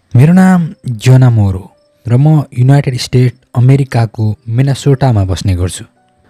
मेरो नाम जोना मोर हो र म युनाइटेड स्टेट अमेरिकाको मिनेसोटामा बस्ने गर्छु।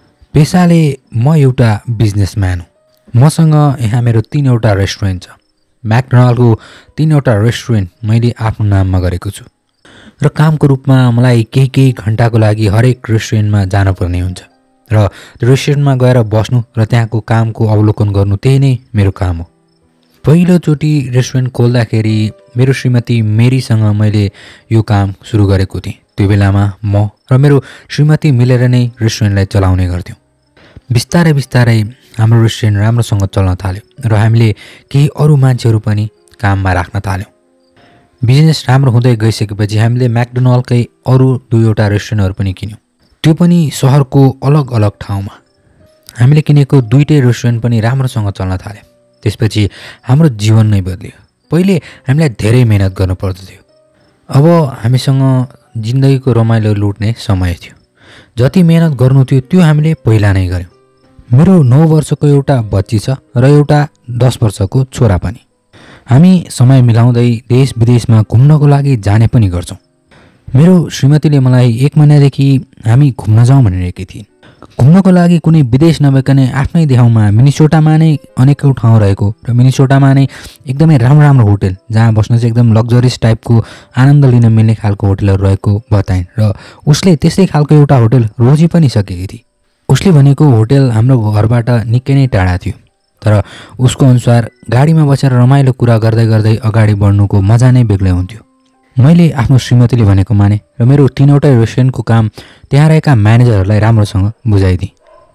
पेसाले म एउटा बिजनेसम्यान हुँ। मसँग यहाँ मेरो 3वटा रेस्टुरेन्ट छ। म्याकडोनाल्डको 3वटा रेस्टुरेन्ट मैले आफ्नो नाममा गरेको छु र कामको रूपमा मलाई केही घन्टाको लागि हरेक रेस्टुरेन्टमा जानुपर्ने हुन्छ र त्यो रेस्टुरेन्टमा गएर बस्नु र त्यहाँको कामको अवलोकन गर्नु त्यही नै मेरो काम हो। पहिलोचोटि रेस्टुरेन्ट खोल्दाखेरि मेरो श्रीमती मेरीसँग मैले यो काम सुरु गरेको थिएँ। त्यो बेलामा म र मेरो श्रीमती मिलेर नै रेस्टुरेन्टलाई चलाउने गर्थ्यौँ। बिस्तारै बिस्तारै हाम्रो रेस्टुरेन्ट राम्रोसँग चल्न थाल्यो र हामीले केही अरू मान्छेहरू पनि काममा राख्न थाल्यौँ। बिजनेस राम्रो हुँदै गइसकेपछि हामीले म्याकडोनाल्डकै अरू 2वटा रेस्टुरेन्टहरू पनि किन्यौँ, त्यो पनि सहरको अलग अलग ठाउँमा। हामीले किनेको 2टै रेस्टुरेन्ट पनि राम्रोसँग चल्न थाल्यो। त्यसपछि हाम्रो जीवन नै बदल्यो। पहिले हामीलाई धेरै मेहनत गर्नु पर्दथ्यो। अब हामीसँग जिन्दगीको रमाइलो लुट्ने समय थियो। जति मेहनत गर्नु थियो त्यो हामीले पहिला नै गऱ्यौँ। मेरो 9 वर्षको एउटा बच्ची छ र एउटा 10 वर्षको छोरा पनि। हामी समय मिलाउँदै देश विदेशमा घुम्नको लागि जाने पनि गर्छौँ। मेरो श्रीमतीले मलाई 1 महिनादेखि हामी घुम्न जाउँ भनिरहेकी थिइन्। घुम्नको लागि कुनै विदेश नभइकनै आफ्नै ठाउँमा मिनेसोटामा नै अनेकौँ ठाउँ रहेको र मिनेसोटामा नै एकदमै राम्रो होटल जहाँ बस्न चाहिँ एकदम लग्जरियस टाइपको आनन्द लिन मिल्ने खालको होटलहरू रहेको बताइन् र उसले त्यस्तै खालको एउटा होटल रोजी पनि सकेकी थिए। उसले भनेको होटल हाम्रो घरबाट निकै नै टाढा थियो, तर उसको अनुसार गाडीमा बसेर रमाइलो कुरा गर्दै गर्दै अगाडि बढ्नुको मजा नै बेग्लै हुन्थ्यो। मैले आफ्नो श्रीमतीले भनेको माने र मेरो 3वटै रेस्टुरेन्टको काम त्यहाँ रहेका म्यानेजरहरूलाई राम्रोसँग बुझाइदिएँ।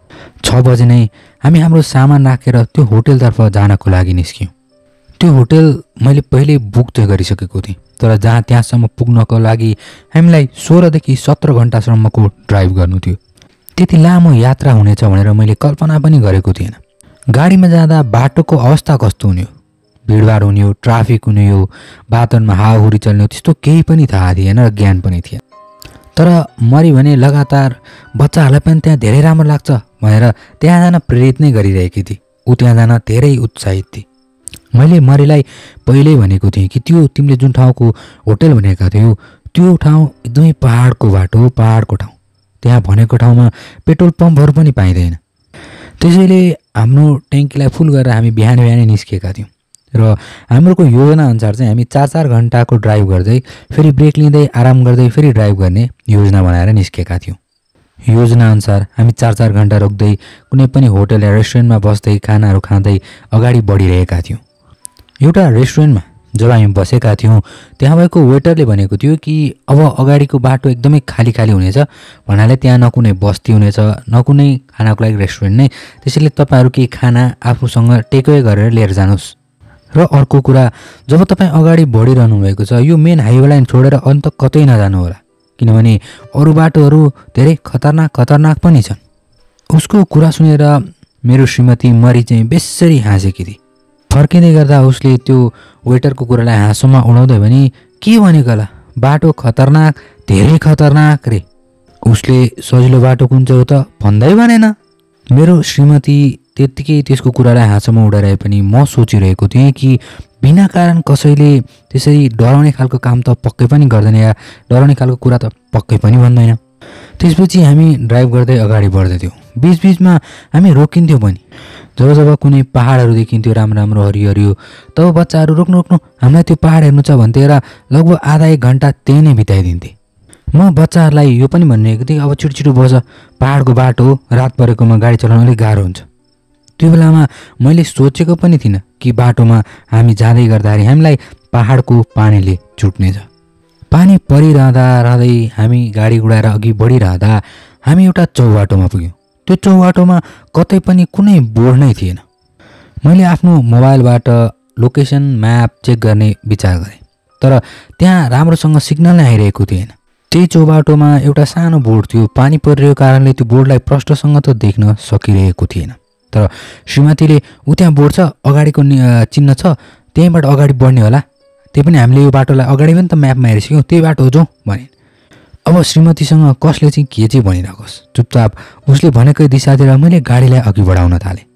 6 बजे नै हामी हाम्रो सामान राखेर त्यो होटलतर्फ जानको लागि निस्क्यौँ। त्यो होटल मैले पहिल्यै बुक चाहिँ गरिसकेको थिएँ, तर त्यहाँसम्म पुग्नको लागि हामीलाई 16देखि 17 घन्टासम्मको ड्राइभ गर्नु थियो। त्यति लामो यात्रा हुनेछ भनेर मैले कल्पना पनि गरेको थिएन। गाडीमा जाँदा बाटोको अवस्था कस्तो हुने हो, भिडभाड हुने हो, ट्राफिक हुने हो, वातावरणमा हावाहुरी चल्ने हो, त्यस्तो केही पनि थाहा थिएन र ज्ञान पनि थिएन। तर मरी भने लगातार बच्चाहरूलाई पनि त्यहाँ धेरै राम्रो लाग्छ भनेर त्यहाँ जान प्रेरित नै गरिरहेकी थिए। ऊ त्यहाँ जान धेरै उत्साहित थिए। मैले मरीलाई पहिल्यै भनेको थिएँ कि त्यो तिमीले जुन ठाउँको होटल भनेका थियौ त्यो ठाउँ एकदमै पहाडको बाटो हो, पहाडको ठाउँ। त्यहाँ भनेको ठाउँमा पेट्रोल पम्पहरू पनि पाइँदैन। त्यसैले हाम्रो ट्याङ्कीलाई फुल गरेर हामी बिहानै निस्केका थियौँ र हाम्रो योजना अनुसार चाहिँ हामी 4-4 घन्टाको ड्राइभ गर्दै फेरि ब्रेक लिँदै आराम गर्दै फेरि ड्राइभ गर्ने योजना बनाएर निस्केका थियौँ। योजना अनुसार हामी 4-4 घन्टा रोक्दै कुनै पनि होटल या रेस्टुरेन्टमा बस्दै खानाहरू खाँदै अगाडि बढिरहेका थियौँ। एउटा रेस्टुरेन्टमा जब हामी बसेका थियौँ त्यहाँ भएको वेटरले भनेको थियो कि अब अगाडिको बाटो एकदमै खाली हुनेछ, भन्नाले त्यहाँ न कुनै बस्ती हुनेछ न कुनै खानाको लागि रेस्टुरेन्ट नै, त्यसैले तपाईँहरू केही खाना आफूसँग टेकअवे गरेर लिएर जानुहोस्। र अर्को कुरा, जब तपाईँ अगाडि बढिरहनु भएको छ यो मेन हाइवे लाइन छोडेर अन्त कतै नजानु होला, किनभने अरू बाटोहरू धेरै खतरनाक पनि छन्। उसको कुरा सुनेर मेरो श्रीमती मरी चाहिँ बेसरी हाँसेकी थिए। फर्किँदै गर्दा उसले त्यो वेटरको कुरालाई हाँसोमा उडाउँदै भने के भनेको होला, बाटो खतरनाक, धेरै खतरनाक रे। उसले सजिलो बाटो कुन चाहिँ हो त भन्दै भनेन। मेरो श्रीमती त्यत्तिकै त्यसको कुरालाई हाँसोमा उडाइरहे पनि म सोचिरहेको थिएँ कि बिना कारण कसैले त्यसरी डराउने खालको काम त पक्कै पनि गर्दैन या डराउने खालको कुरा त पक्कै पनि भन्दैन। त्यसपछि हामी ड्राइभ गर्दै अगाडि बढ्दैथ्यौँ। बिचबिचमा हामी रोकिन्थ्यौँ पनि। जब कुनै पहाडहरू देखिन्थ्यो राम्रो हरियो, तब बच्चाहरू रोक्नु हामीलाई त्यो पहाड हेर्नु छ भन्थेर लगभग आधा 1 घन्टा त्यही नै बिताइदिन्थे। म बच्चाहरूलाई यो पनि भनिरहेको थिएँ अब छिटो बस, पहाडको बाटो हो, रात परेकोमा गाडी चलाउन अलिक गाह्रो हुन्छ। त्यो बेलामा मैले सोचेको पनि थिइनँ कि बाटोमा हामी जाँदै गर्दाखेरि हामीलाई पहाडको पानीले चुट्नेछ। पानी परिरहँदा हामी गाडी गुडाएर अघि बढिरहँदा हामी एउटा चौबाटोमा पुग्यौँ। त्यो चौबाटोमा कतै पनि कुनै बोर्ड नै थिएन। मैले आफ्नो मोबाइलबाट लोकेसन म्याप चेक गर्ने विचार गरेँ, तर त्यहाँ राम्रोसँग सिग्नल नै आइरहेको थिएन। त्यही चौबाटोमा एउटा सानो बोर्ड थियो। पानी परिरहेको कारणले त्यो बोर्डलाई प्रष्टसँग त देख्न सकिरहेको थिएन, तर श्रीमतीले ऊ त्यहाँ बोर्ड छ, अगाडिको चिन्ह छ, त्यहीँबाट अगाडि बढ्ने होला, त्यही पनि हामीले यो बाटोलाई अगाडि पनि त म्यापमा हेरिसक्यौँ, त्यही बाटो हो जाउँ भनिन्। अब श्रीमतीसँग कसले चाहिँ के चाहिँ भनिराखोस्, चुपचाप उसले भनेकै दिशातिर मैले गाडीलाई अघि बढाउन थालेँ।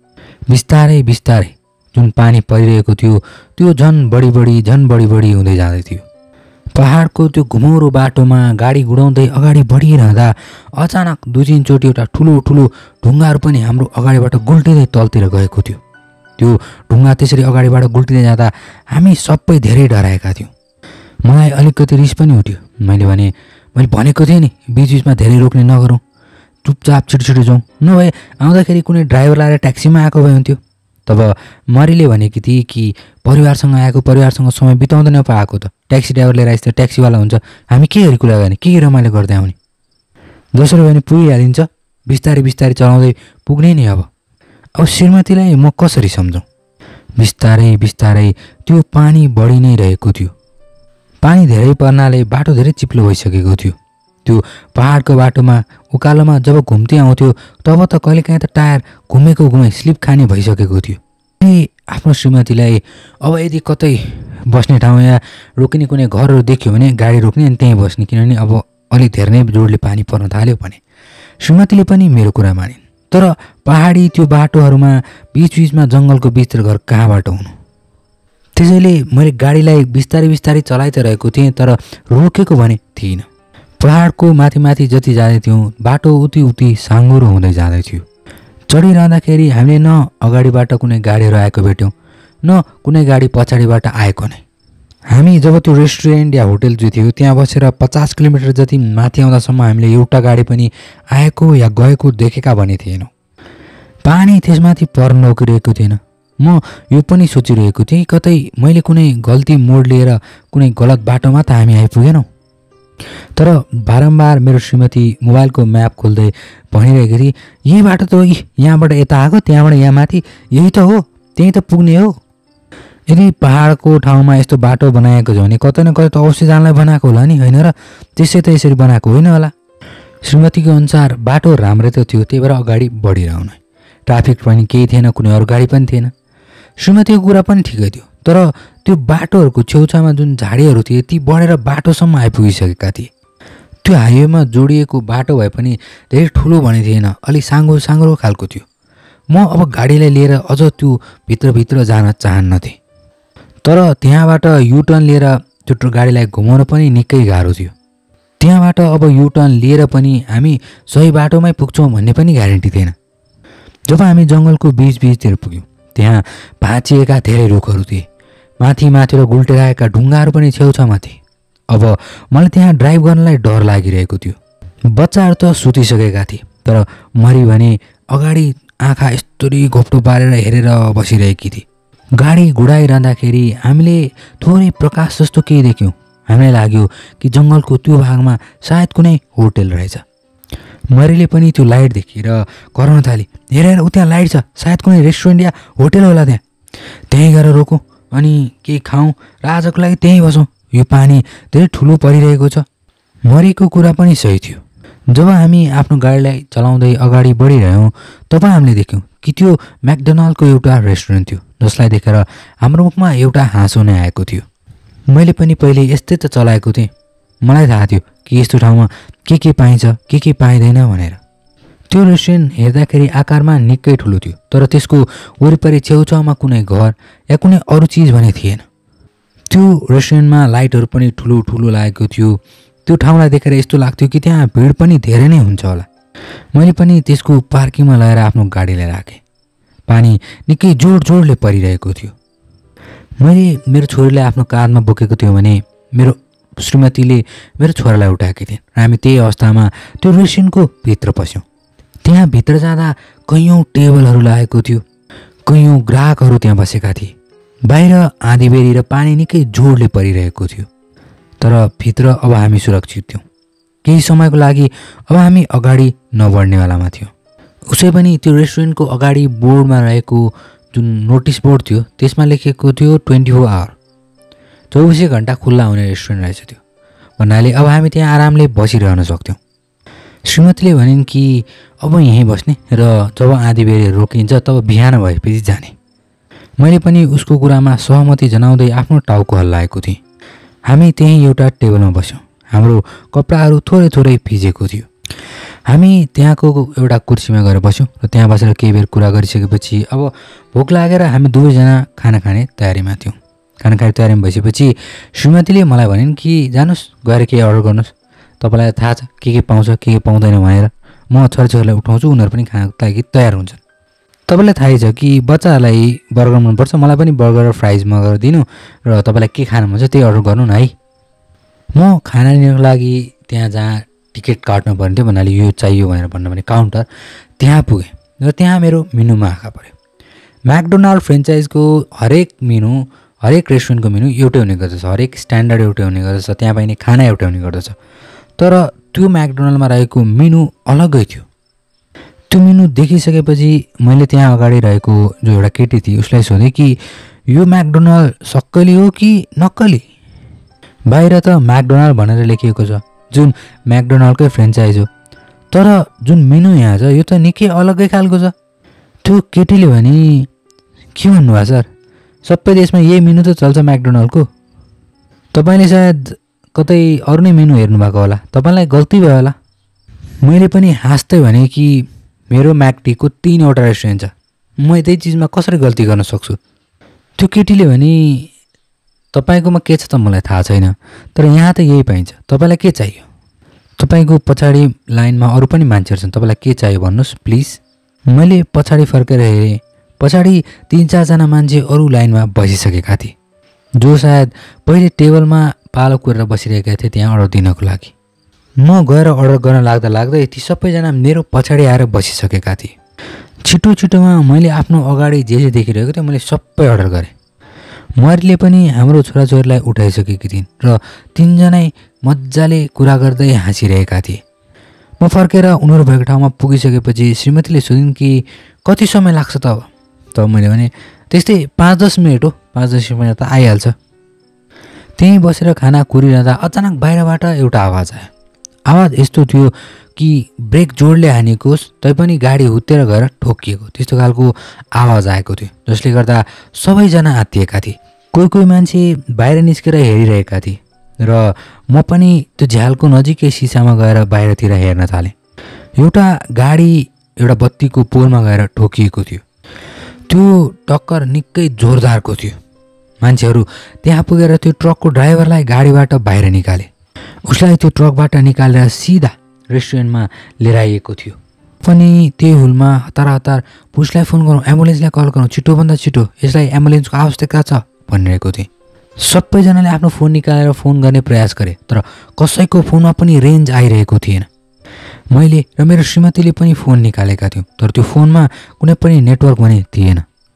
बिस्तारै जुन पानी परिरहेको थियो त्यो झन् बढी हुँदै जाँदै थियो। पहाडको त्यो घुमौरो बाटोमा गाडी गुडाउँदै अगाडि बढिरहँदा अचानक 2-3 चोटि एउटा ठुलो ठुलो ढुङ्गाहरू पनि हाम्रो अगाडिबाट गुल्टिँदै तलतिर गएको थियो। त्यो ढुङ्गा त्यसरी अगाडिबाट गुल्टिँदै जाँदा हामी सबै धेरै डराएका थियौँ। मलाई अलिकति रिस पनि उठ्यो। मैले भनेको थिएँ नि, बिचबिचमा धेरै रोक्ने नगरौँ, चुपचाप छिटो जाउँ, नभए आउँदाखेरि कुनै ड्राइभर लाएर ट्याक्सीमा आएको भए हुन्थ्यो। तब मरीले भनेकी थिए कि परिवारसँग आएको परिवारसँग समय बिताउँदै नपाएको त ट्याक्सी ड्राइभर लिएर आइस त ट्याक्सीवाला हुन्छ, हामी के गरी कुरा गर्ने, के रमाइलो गर्दै आउने, जसरी भने पुगिहालिन्छ, बिस्तारै बिस्तारै चलाउँदै पुग्ने नि। अब श्रीमतीलाई म कसरी सम्झौँ? बिस्तारै बिस्तारै त्यो पानी बढी नै रहेको थियो। पानी धेरै पर्नाले बाटो धेरै चिप्लो भइसकेको थियो। त्यो पहाडको बाटोमा उकालोमा जब घुम्दै आउँथ्यो तब त कहिलेकाहीँ त टायर घुमेको स्लिप खाने भइसकेको थियो। आफ्नो श्रीमतीलाई अब यदि कतै बस्ने ठाउँ या रोकिने कुनै घरहरू देख्यो भने गाडी रोक्ने अनि त्यहीँ बस्ने, किनभने अब अलिक धेरै नै जोडले पानी पर्न थाल्यो भने। श्रीमतीले पनि मेरो कुरा मानिन्। तर पहाडी त्यो बाटोहरूमा बिचबिचमा जङ्गलको भित्र घर कहाँबाट हुनु? त्यसैले मैले गाडीलाई बिस्तारै बिस्तारै चलाइ त रहेको थिएँ, तर रोकेको भने थिइनँ। पहाडको माथि माथि जति जाँदै थियौँ बाटो उति उति साँघुरो हुँदै जाँदैथ्यो। चढिरहँदाखेरि हामीले न अगाडिबाट कुनै गाडीहरू आएको भेट्यौँ, न कुनै गाडी पछाडिबाट आएको नै। हामी जब त्यो रेस्टुरेन्ट या होटल जो थियो त्यहाँ बसेर 50 किलोमिटर जति माथि आउँदासम्म हामीले एउटा गाडी पनि आएको या गएको देखेका भने थिएनौँ। पानी त्यसमाथि पर्न नौकिरहेको थिएन। म यो पनि सोचिरहेको थिएँ कतै मैले कुनै गल्ती मोड लिएर कुनै गलत बाटोमा त हामी आइपुगेनौँ। तर बारम्बार मेरो श्रीमती मोबाइलको म्याप खोल्दै भनिरहेको थिए, यही बाटो त हो, यहाँबाट यता आएको, त्यहाँबाट यहाँ माथि, यही त हो, त्यहीँ त पुग्ने हो। यदि पहाडको ठाउँमा यस्तो बाटो बनाएको छ भने कतै न कतै त अवश्य जानलाई बनाएको होला नि, होइन र? त्यसै त यसरी बनाएको होइन होला। श्रीमतीको अनुसार बाटो राम्रै त थियो, त्यही भएर अगाडि बढिरहनु। ट्राफिक पनि केही थिएन, कुनै अरू गाडी पनि थिएन। श्रीमतीको कुरा पनि ठिकै थियो, तर त्यो बाटोहरूको छेउछाउमा जुन झाडीहरू थिए ती बढेर बाटोसम्म आइपुगिसकेका थिए। त्यो हाइवेमा जोडिएको बाटो भए पनि धेरै ठुलो भने थिएन, अलिक साँघुरो खालको थियो। म अब गाडीलाई लिएर अझ त्यो भित्रभित्र जान चाहन्नथेँ। तर त्यहाँबाट युटर्न लिएर त्यो गाडीलाई घुमाउन पनि निकै गाह्रो थियो। त्यहाँबाट अब युटर्न लिएर पनि हामी सही बाटोमै पुग्छौँ भन्ने पनि ग्यारेन्टी थिएन। जब हामी जङ्गलको बिचतिर पुग्यौँ त्यहाँ भाँचिएका धेरै रुखहरू थिए, माथिबाट गुल्टेर आएका ढुङ्गाहरू पनि छेउछाउमा थिए। अब मलाई त्यहाँ ड्राइभ गर्नलाई डर लागिरहेको थियो। बच्चाहरू त सुतिसकेका थिए, तर मरी भने अगाडि आँखा यस्तरी घोप्टो पारेर हेरेर बसिरहेकी थिए। गाडी घुडाइरहँदाखेरि हामीले थोरै प्रकाश जस्तो केही देख्यौँ। हामीलाई लाग्यो कि जङ्गलको त्यो भागमा सायद कुनै होटल रहेछ। मरीले पनि त्यो लाइट देखेर कराउन थाली, हेरेर उ त्यहाँ लाइट छ, सायद कुनै रेस्टुरेन्ट या होटल होला, त्यहीँ गएर रोकौँ अनि केही खाउँ र आजको लागि त्यहीँ बसौँ, यो पानी धेरै ठुलो परिरहेको छ। मरीको कुरा पनि सही थियो। जब हामी आफ्नो गाडीलाई चलाउँदै अगाडि बढिरह्यौँ तब हामीले देख्यौँ कि त्यो म्याकडोनाल्डको एउटा रेस्टुरेन्ट थियो, जसलाई देखेर हाम्रो मुखमा एउटा हाँसो नै आएको थियो। मैले पनि पहिले यस्तै त चलाएको थिएँ, मलाई थाहा थियो कि यस्तो ठाउँमा के पाइन्छ के पाइँदैन भनेर। त्यो रेस्टुरेन्ट हेर्दाखेरि आकारमा निकै ठुलो थियो, तर त्यसको वरिपरि छेउछाउमा कुनै घर या कुनै अरू चिज भने थिएन। त्यो रेस्टुरेन्टमा लाइटहरू पनि ठुलो ठुलो लागेको थियो। त्यो ठाउँलाई देखेर यस्तो लाग्थ्यो कि त्यहाँ भिड पनि धेरै नै हुन्छ होला। मैले पनि त्यसको पार्किङमा लगाएर आफ्नो गाडीलाई राखेँ। पानी निकै जोडले परिरहेको थियो। मैले मेरो छोरीलाई आफ्नो काँधमा बोकेको थियो भने मेरो श्रीमतीले मेरो छोरालाई उठाएकी थिइन् र हामी त्यही अवस्थामा त्यो रेस्टुरेन्टको भित्र पस्यौँ। त्यहाँ भित्र जाँदा कैयौँ टेबलहरू लागेको थियो, कैयौँ ग्राहकहरू त्यहाँ बसेका थिए। बाहिर आँधीबेरी र पानी निकै जोडले परिरहेको थियो, तर भित्र अब हामी सुरक्षित थियौँ। केही समयको लागि अब हामी अगाडि नबढ्नेवालामा थियौँ। उसै पनि त्यो रेस्टुरेन्टको अगाडि बोर्डमा रहेको जुन नोटिस बोर्ड थियो त्यसमा लेखेको थियो 24 आवर, 24 घन्टा खुल्ला हुने रेस्टुरेन्ट रहेछ त्यो भन्नाले अब हामी त्यहाँ आरामले बसिरहन सक्थ्यौँ। श्रीमतीले भनिन् कि अब यहीँ बस्ने र जब आँधीबेरी रोकिन्छ तब बिहान भएपछि जाने। मैले पनि उसको कुरामा सहमति जनाउँदै आफ्नो टाउको हल्लाएको थिएँ। हामी त्यहीँ एउटा टेबलमा बस्यौँ। हाम्रो कपडाहरू थोरै भिजेको थियो। हामी त्यहाँको एउटा कुर्सीमा गएर बस्यौँ र त्यहाँ बसेर केही बेर कुरा गरिसकेपछि अब भोक लागेर हामी दुवैजना खाना खाने तयारीमा थियौँ। खाना खाएर तयारी भइसकेपछि श्रीमतीले मलाई भनिन् कि जानुहोस् गएर केही अर्डर गर्नुहोस्, तपाईँलाई थाहा छ के पाउँछ के पाउँदैन भनेर। म छोराछोरीलाई उठाउँछु, उनीहरू पनि खानको लागि तयार हुन्छन्। तपाईँलाई थाहै छ कि बच्चाहरूलाई बर्गर मनपर्छ, मलाई पनि बर्गर र फ्राइज मगाएर दिनु र तपाईँलाई के खानु मन छ त्यही अर्डर गर्नु न है। म खाना लिनको लागि त्यहाँ जहाँ टिकट काट्नु पर्ने थियो भन्नाले यो चाहियो भनेर भन्नु भने काउन्टर त्यहाँ पुगेँ र त्यहाँ मेरो मेनुमा आँखा पऱ्यो। म्याकडोनाल्ड फ्रेन्चाइजको हरेक मेनु, हरेक रेस्टुरेन्टको मेनु एउटै हुने गर्दछ, हरेक स्ट्यान्डर्ड एउटै हुने गर्दछ, त्यहाँ पाइने खाना एउटै हुने गर्दछ। तर त्यो म्याकडोनाल्डमा रहेको मेनु अलग्गै थियो। त्यो मेनु देखिसकेपछि मैले त्यहाँ अगाडि रहेको जो एउटा केटी थिए उसलाई सोधेँ कि यो म्याकडोनाल्ड सक्कली हो कि नक्कली? बाहिर त म्याकडोनाल्ड भनेर लेखिएको छ, जुन म्याकडोनाल्डकै फ्रेन्चाइज हो, तर जुन मेनु यहाँ छ यो त निकै अलग्गै खालको छ। त्यो केटीले भने के भन्नुभयो सर, सबै देशमा यही मेनु त चल्छ म्याकडोनाल्डको, तपाईँले सायद कतै अरू नै मेनु हेर्नुभएको होला, तपाईँलाई गल्ती भयो होला। मैले पनि हाँस्दै भने कि मेरो म्याकटीको 3वटा रेस्टुरेन्ट छ, म त्यही चिजमा कसरी गल्ती गर्न सक्छु। त्यो केटीले भने तपाईँकोमा के छ त मलाई थाहा छैन, तर यहाँ त यही पाइन्छ, तपाईँलाई के चाहियो? तपाईँको पछाडि लाइनमा अरू पनि मान्छेहरू छन्, तपाईँलाई के चाहियो भन्नुहोस् प्लिज। मैले पछाडि फर्केर हेरेँ, पछाडि 3-4जना मान्छे अरू लाइनमा बसिसकेका थिए, जो सायद पहिले टेबलमा पालो कुरेर बसिरहेका थिए त्यहाँ अर्डर दिनको लागि। म गएर अर्डर गर्न लाग्दा लाग्दै ती सबैजना मेरो पछाडि आएर बसिसकेका थिए। छिटो छिटोमा मैले आफ्नो अगाडि जे जे देखिरहेको थिएँ मैले सबै अर्डर गरेँ। महरूले पनि हाम्रो छोराछोरीलाई उठाइसकेकी थिइन् र 3जनै मजाले कुरा गर्दै हाँसिरहेका थिए। म फर्केर उनीहरू भएको ठाउँमा पुगिसकेपछि श्रीमतीले सोधिन् कि कति समय लाग्छ त अब? तब मैले भने त्यस्तै 5-10 मिनट हो, 5-10 मिनट त आइहाल्छ। त्यहीँ बसेर खाना कुरिरहँदा अचानक बाहिरबाट एउटा आवाज आयो। आवाज यस्तो थियो कि ब्रेक जोडले हानेको होस् तैपनि गाडी हुत्तेर गएर ठोकिएको त्यस्तो खालको आवाज आएको थियो, जसले गर्दा सबैजना आत्तिएका थिए। कोही मान्छे बाहिर निस्केर हेरिरहेका थिए र म पनि त्यो झ्यालको नजिकै सिसामा गएर बाहिरतिर हेर्न थालेँ। एउटा गाडी एउटा बत्तीको पोलमा गएर ठोकिएको थियो। त्यो टक्कर निकै जोरदारको थियो। मान्छेहरू त्यहाँ पुगेर त्यो ट्रकको ड्राइभरलाई गाडीबाट बाहिर निकाले। उसलाई त्यो ट्रकबाट निकालेर सिधा रेस्टुरेन्टमा लिएर आइएको थियो। पनि त्यही हुलमा हतार हतार पुलिसलाई फोन गरौँ, एम्बुलेन्सलाई कल गरौँ, छिटोभन्दा छिटो यसलाई एम्बुलेन्सको आवश्यकता छ भनिरहेको थिएँ। सबैजनाले आफ्नो फोन निकालेर फोन गर्ने प्रयास गरे, तर कसैको फोनमा पनि रेन्ज आइरहेको थिएन। मैले र मेरो श्रीमतीले पनि फोन निकालेका थियौँ, तर त्यो फोनमा कुनै पनि नेटवर्क भने थिएन।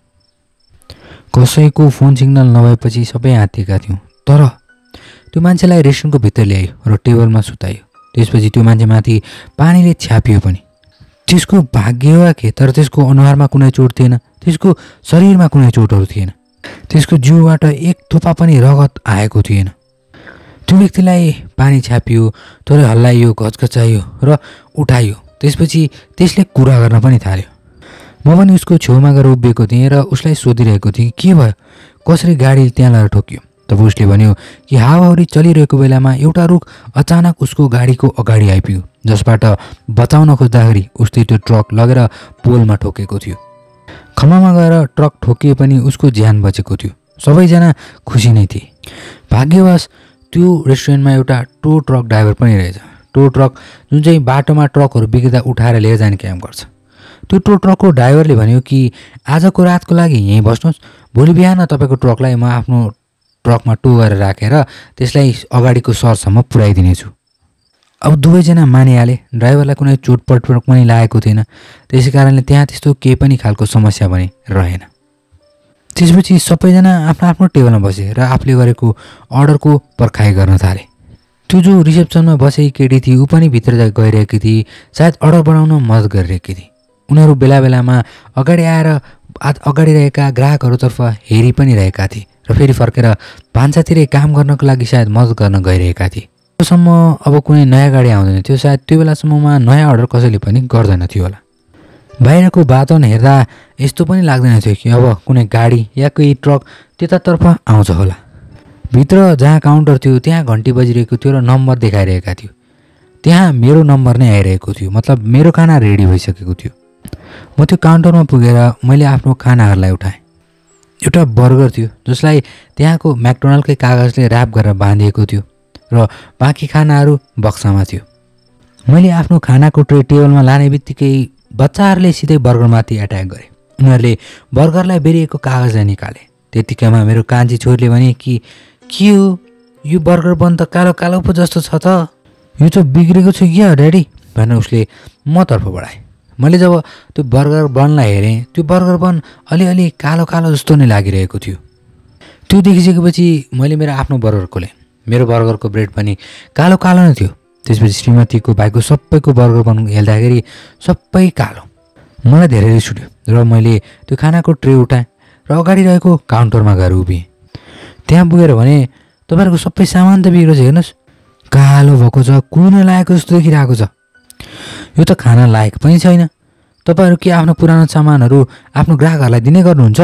कसैको फोन सिग्नल नभएपछि सबै आत्तिएका थियौँ। तर त्यो मान्छेलाई रेस्टुरेन्टको भित्र ल्यायो र टेबलमा सुतायो। त्यसपछि त्यो मान्छेमाथि पानीले छ्यापियो पनि। त्यसको भाग्य हो के, तर त्यसको अनुहारमा कुनै चोट थिएन, त्यसको शरीरमा कुनै चोटहरू थिएन, त्यसको जिउबाट एक थोपा पनि रगत आएको थिएन। त्यो व्यक्तिलाई पानी छ्यापियो, थोरै हल्लाइयो, घचघचाइयो र उठाइयो। त्यसपछि त्यसले कुरा गर्न पनि थाल्यो। म पनि उसको छेउमा गएर उभिएको थिएँ र उसलाई सोधिरहेको थिएँ के भयो, कसरी गाडी त्यहाँ लगाएर ठोक्यो। तब उसले भन्यो कि हावाहुरी चलिरहेको बेलामा एउटा रुख अचानक उसको गाडीको अगाडि आइपुग्यो, जसबाट बचाउन खोज्दाखेरि उसले त्यो ट्रक लगेर पोलमा ठोकेको थियो। खम्बामा गएर ट्रक ठोकिए पनि उसको ज्यान बचेको थियो। सबैजना खुसी नै थिए। भाग्यवश त्यो रेस्टुरेन्टमा एउटा टो ट्रक ड्राइभर पनि रहेछ। टो ट्रक जुन चाहिँ बाटोमा ट्रकहरू बिग्रिँदा उठाएर लिएर जाने काम गर्छ। त्यो टो ट्रकको ड्राइभरले भन्यो कि आजको रातको लागि यहीँ बस्नुहोस्, भोलि बिहान तपाईँको ट्रकलाई म आफ्नो ट्रकमा टो गरेर राखेर त्यसलाई अगाडिको सहरसम्म पुर्याइदिनेछु। अब दुवैजना मानिहाले। ड्राइभरलाई कुनै चोटपट पनि लागेको थिएन, त्यसै कारणले त्यहाँ त्यस्तो केही पनि खालको समस्या पनि रहेन। त्यसपछि सबैजना आफ्नो आफ्नो टेबलमा बसे र आफूले गरेको अर्डरको पर्खाइ गर्न थाले। त्यो जो रिसेप्सनमा बसेकी केटी थिए ऊ पनि भित्र गइरहेकी थिए, सायद अर्डर बनाउन मद्दत गरिरहेकी थिए। उनीहरू बेला बेलामा अगाडि आएर अगाडि रहेका ग्राहकहरूतर्फ हेरि पनि रहेका थिए र फेरि फर्केर भान्सातिरै काम गर्नको लागि सायद मद्दत गर्न गइरहेका थिए। त्योसम्म अब कुनै नयाँ गाडी आउँदैन थियो, सायद त्यो बेलासम्ममा नयाँ अर्डर कसैले पनि गर्दैन थियो होला। बाहिरको वातावरण हेर्दा यस्तो पनि लाग्दैन थियो कि अब कुनै गाडी या कोही ट्रक त्यतातर्फ आउँछ होला। भित्र जहाँ काउन्टर थियो त्यहाँ घन्टी बजिरहेको थियो र नम्बर देखाइरहेका थियो। त्यहाँ मेरो नम्बर नै आइरहेको थियो, मतलब मेरो खाना रेडी भइसकेको थियो। म त्यो काउन्टरमा पुगेर मैले आफ्नो खानाहरूलाई उठाएँ। एउटा बर्गर थियो जसलाई त्यहाँको म्याकडोनाल्डकै कागजले र्याप गरेर बाँधिएको थियो र बाँकी खानाहरू बक्सामा थियो। मैले आफ्नो खानाको ट्रे टेबलमा लाने बित्तिकै बच्चाहरूले सिधै बर्गरमाथि एट्याक गरे। उनीहरूले बर्गरलाई बेरिएको कागजलाई निकाले। त्यतिकैमा मेरो कान्छी छोरीले भने कि के हो यो बर्गर बन त कालो कालो पो जस्तो छ त, यो त बिग्रेको छ क्या ड्याडी भनेर उसले मतर्फ बढाए। मैले जब त्यो बर्गर बनलाई हेरेँ त्यो बर्गर बन अलिअलि कालो कालो जस्तो नै लागिरहेको थियो। त्यो देखिसकेपछि मैले मेरो आफ्नो बर्गर खोलेँ। मेरो बर्गरको ब्रेड पनि कालो कालो नै थियो। त्यसपछि श्रीमतीको भाइको सबैको बर्गर बन हेर्दाखेरि सबै कालो। मलाई धेरै रिस उठ्यो र मैले त्यो खानाको ट्रे उठाएँ र अगाडि रहेको काउन्टरमा गएर उभिएँ। त्यहाँ पुगेर भने तपाईँहरूको सबै सामान त बिग्रेछ, हेर्नुहोस् कालो भएको छ, कुन लागेको जस्तो देखिरहेको छ, यो त खाना लायक पनि छैन। तपाईँहरू के आफ्नो पुरानो सामानहरू आफ्नो ग्राहकहरूलाई दिने गर्नुहुन्छ?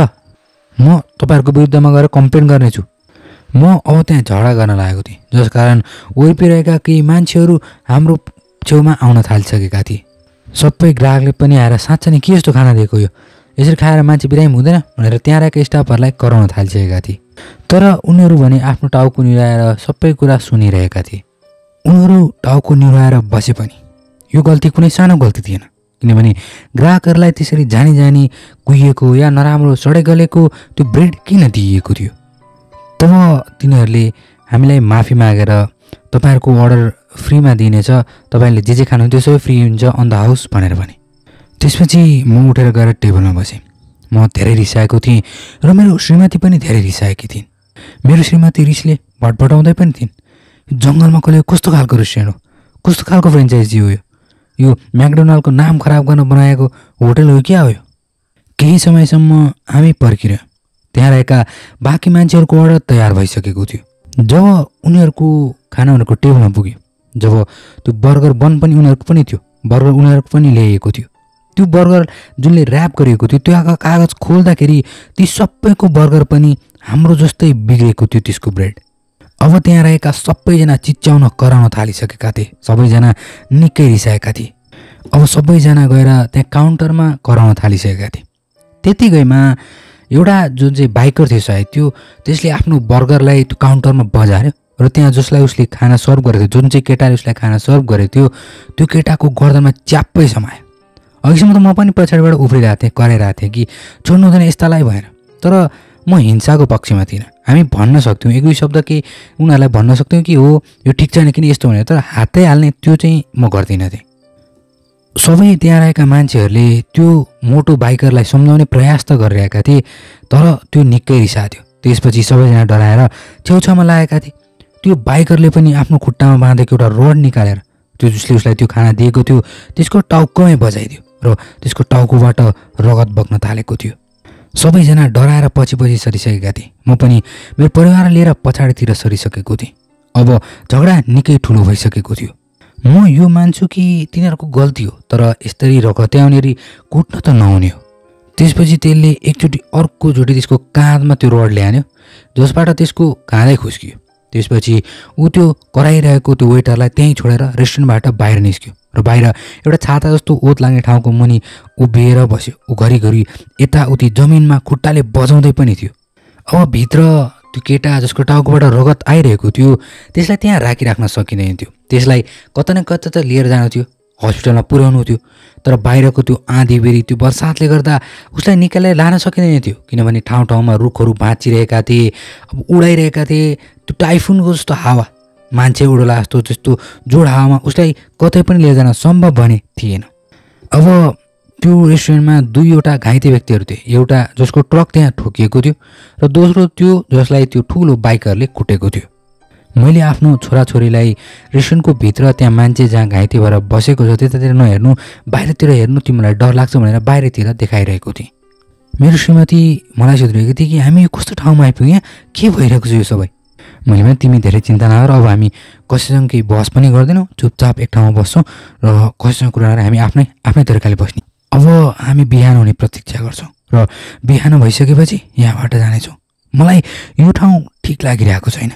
म तपाईँहरूको विरुद्धमा गएर कम्प्लेन गर्नेछु। म अब त्यहाँ झगडा गर्न लागेको थिएँ, जसकारण वरिपरि रहेका केही मान्छेहरू हाम्रो छेउमा आउन थालिसकेका थिए। सबै ग्राहकले पनि आएर साँच्चै नै के यस्तो खाना दिएको, यो यसरी खाएर मान्छे बिरामी हुँदैन भनेर त्यहाँ रहेका स्टाफहरूलाई कराउन थालिसकेका थिए। तर उनीहरू भने आफ्नो टाउको निहुराएर सबै कुरा सुनिरहेका थिए। उनीहरू टाउको निहुराएर बसे पनि यो गल्ती कुनै सानो गल्ती थिएन, किनभने ग्राहकहरूलाई त्यसरी जानी जानी कुहिएको या नराम्रो सडे गलेको त्यो ब्रेड किन दिइएको थियो। तब तिनीहरूले हामीलाई माफी मागेर तपाईँहरूको अर्डर फ्रीमा दिनेछ, तपाईँले जे खानुहुन्थ्यो सबै फ्री हुन्छ अन द हाउस भनेर भने। त्यसपछि म उठेर गएर टेबलमा बसेँ। म धेरै रिसाएको थिएँ र मेरो श्रीमती पनि धेरै रिसाएकी थिइन्। मेरो श्रीमती रिसले भटभटाउँदै पनि थिइन्। जङ्गलमा कसले कस्तो खालको रेस्टुरेन्ट हो, कस्तो खालको फ्रेन्चाइजी हो, यो म्याकडोनाल्डको नाम खराब गर्न बनाएको होटल हो क्या हो यो। केही समयसम्म हामी पर्खिरह्यौँ। त्यहाँ रहेका बाँकी मान्छेहरूको अर्डर तयार भइसकेको थियो। जब उनीहरूको खाना उनीहरूको टेबलमा पुग्यो, जब त्यो बर्गर बन पनि उनीहरूको पनि थियो, बर्गर उनीहरूको पनि ल्याइएको थियो, त्यो बर्गर जुनले र्याप गरिएको थियो त्यो कागज खोल्दाखेरि ती सबैको बर्गर पनि हाम्रो जस्तै बिग्रेको थियो त्यसको ब्रेड। अब त्यहाँ रहेका सबैजना चिच्याउन कराउन थालिसकेका थिए। सबैजना निकै रिसाएका थिए। अब सबैजना गएर त्यहाँ काउन्टरमा कराउन थालिसकेका थिए। त्यतिकैमा एउटा जुन चाहिँ बाइकर थियो सायद त्यसले आफ्नो बर्गरलाई त्यो काउन्टरमा बजार्यो र त्यहाँ जसलाई उसले खाना सर्भ गरेको थियो, जुन चाहिँ केटाले उसलाई खाना सर्भ गरेको थियो, त्यो केटाको गर्दनमा च्याप्पै समायो। अघिसम्म त म पनि पछाडिबाट उफ्रिरहेको थिएँ, कराइरहेको थिएँ कि छोड्नु हुँदैन यस्तालाई भनेर। तर म हिंसाको पक्षमा थिइनँ। हामी भन्न सक्थ्यौँ, एक दुई शब्द के उनीहरूलाई भन्न सक्थ्यौँ कि हो यो ठिक छैन किन यस्तो भनेर, तर हातै हाल्ने त्यो चाहिँ म गर्दिनँ थिएँ। सबै त्यहाँ रहेका मान्छेहरूले त्यो मोटो बाइकरलाई सम्झाउने प्रयास त गरिरहेका थिए, तर त्यो निकै रिसाएको थियो। त्यसपछि सबैजना डराएर छेउछाउमा लागेका थिए। त्यो बाइकरले पनि आफ्नो खुट्टामा बाँधेको एउटा रड निकालेर त्यो जसले उसलाई त्यो खाना दिएको थियो त्यसको टाउकोमै बजाइदियो र त्यसको टाउकोबाट रगत बग्न थालेको थियो। सबैजना डराएर पछि सरिसकेका थिए। म पनि मेरो परिवार लिएर पछाडितिर सरिसकेको थिएँ। अब झगडा निकै ठुलो भइसकेको थियो। म यो मान्छु कि तिनीहरूको गल्ती हो, तर यसरी रगत्याउनेरी कुट्न त नहुने हो। त्यसपछि त्यसले एकचोटि अर्कोचोटि त्यसको काँधमा त्यो रड ल्यायो, जसबाट त्यसको काँधै खुस्कियो। त्यसपछि ऊ त्यो कराइरहेको त्यो वेटरलाई त्यहीँ छोडेर रेस्टुरेन्टबाट बाहिर निस्क्यो र बाहिर एउटा छाता जस्तो ओत लाग्ने ठाउँको मुनि उभिएर बस्यो। ऊ घरिघरि यताउति जमिनमा खुट्टाले बजाउँदै पनि थियो। अब भित्र त्यो केटा जसको टाउकोबाट रगत आइरहेको थियो त्यसलाई त्यहाँ राखिराख्न सकिँदैन थियो। त्यसलाई कता न कता त लिएर जानु थियो, हस्पिटलमा पुर्याउनु थियो। तर बाहिरको त्यो आँधी बेरी त्यो बर्सातले गर्दा उसलाई निकालेर लान सकिँदैन थियो, किनभने ठाउँ ठाउँमा रुखहरू भाँचिरहेका थिए, अब उडाइरहेका थिए। त्यो टाइफुनको जस्तो हावा, मान्छे उडला जस्तो त्यस्तो जोड हावामा उसलाई कतै पनि लिएर जान सम्भव भने थिएन। अब त्यो रेस्टुरेन्टमा दुईवटा घाइते व्यक्तिहरू थिए, एउटा जसको ट्रक त्यहाँ ठोकिएको थियो र दोस्रो त्यो जसलाई त्यो ठुलो बाइकरले कुटेको थियो। मैले आफ्नो छोराछोरीलाई रेस्टुरेन्टको भित्र त्यहाँ मान्छे जहाँ घाइते भएर बसेको छ त्यतातिर नहेर्नु, बाहिरतिर हेर्नु, तिमीलाई डर लाग्छ भनेर बाहिरतिर देखाइरहेको थिएँ। मेरो श्रीमती मलाई सोधिरहेको थिए कि हामी यो कस्तो ठाउँमा आइपुग्यौँ, के भइरहेको छ यो सबै। मैले भने तिमी धेरै चिन्ता नगर, अब हामी कसैसँग केही बहस पनि गर्दैनौँ, चुपचाप एक ठाउँमा बस्छौँ र कसैसँग कुरा गरेर हामी आफ्नै तरिकाले बस्ने। अब हामी बिहान हुने प्रतीक्षा गर्छौँ र बिहान भइसकेपछि यहाँबाट जानेछौँ। मलाई यो ठाउँ ठिक लागिरहेको छैन।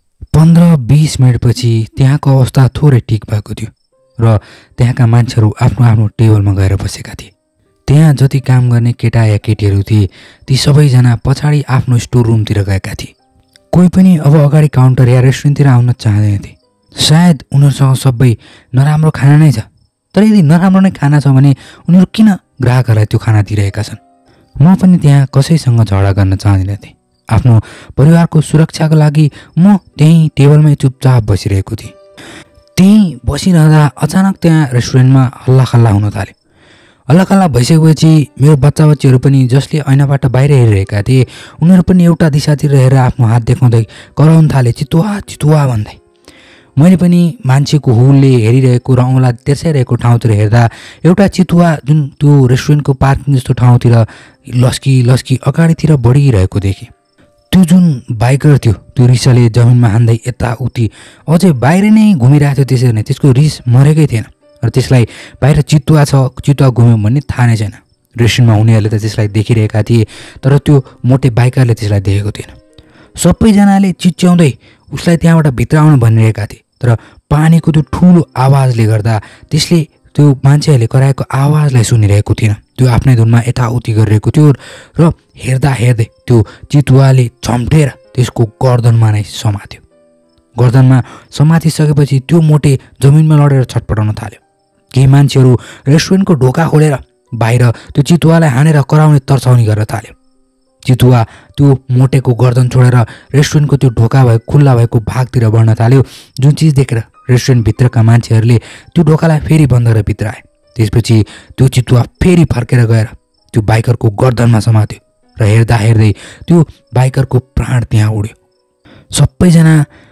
15-20 मिनटपछि त्यहाँको अवस्था थोरै ठिक भएको थियो र त्यहाँका मान्छेहरू आफ्नो आफ्नो टेबलमा गएर बसेका थिए। त्यहाँ जति काम गर्ने केटा या केटीहरू थिए ती सबैजना पछाडि आफ्नो स्टोर रुमतिर गएका थिए। कोही पनि अब अगाडि काउन्टर या रेस्टुरेन्टतिर आउन चाहँदैनथे। सायद उनीहरूसँग सबै नराम्रो खाना नै छ, तर यदि नराम्रो नै खाना छ भने उनीहरू किन ग्राहकहरूलाई त्यो खाना दिइरहेका छन्? म पनि त्यहाँ कसैसँग झगडा गर्न चाहँदिनथेँ। आफ्नो परिवारको सुरक्षाको लागि म त्यहीँ टेबलमै चुपचाप बसिरहेको थिएँ। त्यहीँ बसिरहँदा अचानक त्यहाँ रेस्टुरेन्टमा हल्लाखल्ला हुन थाल्यो। हल्लाखल्ला भइसकेपछि मेरो बच्चा बच्चीहरू पनि जसले ऐनाबाट बाहिर हेरिरहेका थिए उनीहरू पनि एउटा दिशातिर हेरेर आफ्नो हात देखाउँदै कराउन थाले, चितुवा चितुवा भन्दै। मैले पनि मान्छेको हुलले हेरिरहेको र औँला तेर्साइरहेको ठाउँतिर हेर्दा एउटा चितुवा जुन त्यो रेस्टुरेन्टको पार्किङ जस्तो ठाउँतिर लस्की लस्की अगाडितिर बढिरहेको देखेँ। त्यो जुन बाइकर थियो त्यो रिसले जमिनमा हान्दै यताउति अझै बाहिर नै घुमिरहेको थियो। त्यसरी नै त्यसको रिस मरेकै थिएन र त्यसलाई बाहिर चितुवा छ, चितुवा घुम्यो भन्ने थाहा नै छैन। रेस्टुरेन्टमा हुनेहरूले त त्यसलाई देखिरहेका थिए, तर त्यो मोटे बाइकरले त्यसलाई देखेको थिएन। सबैजनाले चिच्याउँदै उसलाई त्यहाँबाट भित्र आउन भनिरहेका थिए, तर पानीको त्यो ठुलो आवाजले गर्दा त्यसले त्यो मान्छेहरूले कराएको आवाजलाई सुनिरहेको थिएन। त्यो आफ्नै धुनमा यताउति गरिरहेको थियो र हेर्दा हेर्दै त्यो चितुवाले झम्टेर त्यसको गर्दनमा नै समात्यो। गर्दनमा समातिसकेपछि त्यो मोटे जमिनमा लडेर छटपटाउन थाल्यो। केही मान्छेहरू रेस्टुरेन्टको ढोका खोलेर बाहिर त्यो चितुवालाई हानेर कराउने तर्साउने गर्न थाल्यो। चितुवा त्यो मोटेको गर्दन छोडेर रेस्टुरेन्टको त्यो ढोका भएको खुल्ला भएको भागतिर बढ्न थाल्यो। जुन चिज देखेर रेस्टुरेन्टभित्रका मान्छेहरूले त्यो ढोकालाई फेरि बन्द गरेर भित्र आए। त्यसपछि त्यो चितुवा फेरि फर्केर गएर त्यो बाइकरको गर्दनमा समात्यो र हेर्दा हेर्दै त्यो बाइकरको प्राण त्यहाँ उड्यो। सबैजना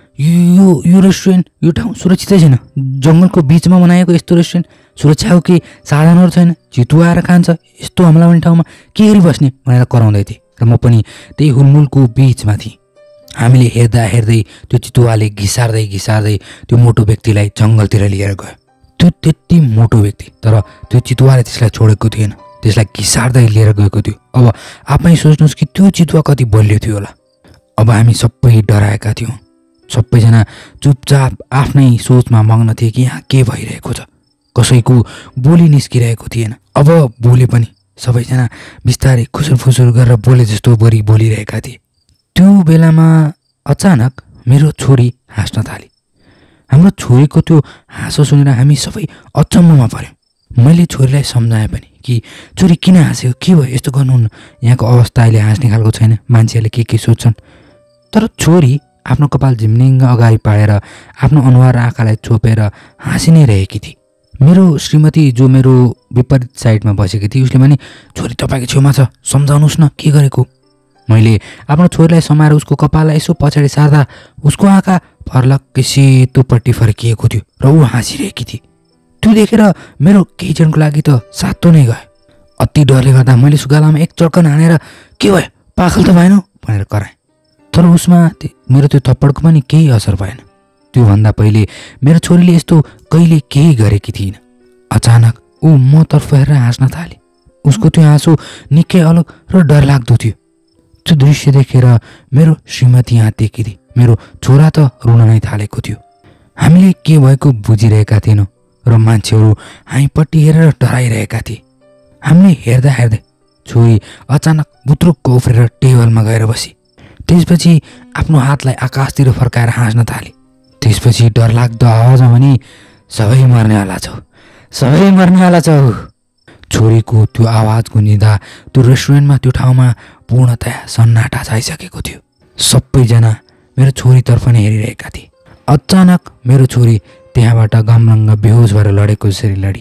यो रेस्टुरेन्ट, यो ठाउँ सुरक्षितै छैन, जङ्गलको बिचमा बनाएको यस्तो रेस्टुरेन्ट सुरक्षाको केही साधनहरू छैन, चितुवा आएर खान्छ, यस्तो हमला हुने ठाउँमा के गरी बस्ने भनेर कराउँदै थिए र म पनि त्यही हुलमुलको बिचमा थिएँ। हामीले हेर्दा हेर्दै त्यो चितुवाले घिसार्दै घिसार्दै त्यो मोटो व्यक्तिलाई जङ्गलतिर लिएर गयो। त्यो त्यति मोटो व्यक्ति, तर त्यो चितुवाले त्यसलाई छोडेको थिएन, त्यसलाई घिसार्दै लिएर गएको थियो। अब आफै सोच्नुहोस् कि त्यो चितुवा कति बलियो थियो होला। अब हामी सबै डराएका थियौँ। सबैजना चुपचाप आफ्नै सोचमा मग्न थिए कि यहाँ के भइरहेको छ। कसैको बोली निस्किरहेको थिएन। अब बोले पनि सबैजना बिस्तारै खुसुर फुसुर गरेर बोले जस्तो बोलिरहेका थिए। त्यो बेलामा अचानक मेरो छोरी हाँस्न थाली। हाम्रो छोरीको त्यो हाँसो सुनेर हामी सबै अचम्ममा पर्यौँ। मैले छोरीलाई सम्झाएँ पनि कि छोरी किन हाँस्यो, के भयो, यस्तो गर्नुहुन्न, यहाँको अवस्था अहिले हाँस्ने खालको छैन, मान्छेहरूले के सोच्छन्। तर छोरी आफ्नो कपाल झिम्निङ्ग अगाडि पारेर आफ्नो अनुहार आँखालाई छोपेर हाँसी नै रहेकी थिए। मेरो श्रीमती जो मेरो विपरीत साइडमा बसेकी थिए उसले भने, छोरी तपाईँको छेउमा छ, सम्झाउनुहोस् न के गरेको। मैले आफ्नो छोरीलाई समाएर उसको कपाललाई यसो पछाडि सार्दा उसको आँखा फर्लक्कै सेतोपट्टि फर्किएको थियो र ऊ हाँसिरहेकी थिए। त्यो देखेर मेरो केही क्षणको लागि त सातो नै गयो। अति डरले गर्दा मैले सुगालामा एक चड्कन हानेर, के भयो, पागल त भएन भनेर कराएँ। तर उसमा मेरो त्यो थप्पडको पनि केही असर भएन। त्योभन्दा पहिले मेरो छोरीले यस्तो कहिले केही गरेकी थिइनँ। अचानक ऊ मतर्फ हेरेर हाँस्न थाले। उसको त्यो हाँसो निकै अलग र डरलाग्दो थियो। त्यो दृश्य देखेर मेरो श्रीमती आँतेकी थिए। मेरो छोरा त रुन नै थालेको थियो। हामीले के भएको बुझिरहेका थिएनौँ र मान्छेहरू हामीपट्टि हेरेर डराइरहेका थिए। हामीले हेर्दा हेर्दै छोरी अचानक बुत्रुक्क उफ्रेर टेबलमा गएर बसी। त्यसपछि आफ्नो हातलाई आकाशतिर फर्काएर हाँस्न थाले। त्यसपछि डरलाग्दो आवाजमा भने, सबै मर्नेवाला छौ, सबै मर्नेवाला छौ। छोरीको त्यो आवाज गुन्जिँदा त्यो रेस्टुरेन्टमा त्यो ठाउँमा पूर्णतया सन्नाटा छाइसकेको थियो। सबैजना मेरो छोरीतर्फ नै हेरिरहेका थिए। अचानक मेरो छोरी त्यहाँबाट गमरङ्ग बेहोस भएर लडेको जसरी लडी।